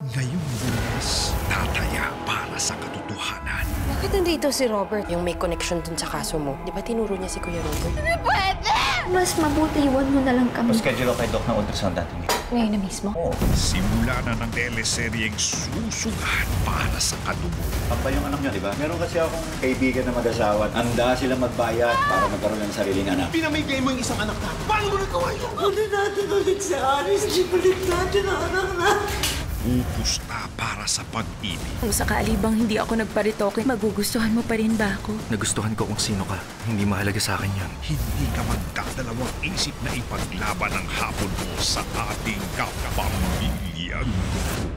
Ngayong Lunes, tataya para sa katotohanan. Bakit nandito si Robert? Yung may connection dun sa kaso mo. Di ba tinuro niya si Kuya Robert? Hindi pwede! Mas mabuti iwan mo na lang kami. Schedule kay Doc ng ultrasound natin. Ngayon na mismo? Oo. Simula na ng teleseryeng susugat para sa kadugo. Papa yung anak niya, di ba? Meron kasi akong kaibigan na mag-asawa. Handa sila magbayad para magkaroon ng sariling anak. Pinamigay mo yung isang anak na. Paano mo nagawa yun? Ano natin ulit si Aris? Di balik natin ang anak na. Pupusta para sa pag-ibig. Kung sakali bang hindi ako nagparitoke, magugustuhan mo pa rin ba ako? Nagustuhan ko kung sino ka. Hindi mahalaga sa akin yan. Hindi ka magdadalawang isip na ipaglaban ang hapon mo sa ating Kapamilya.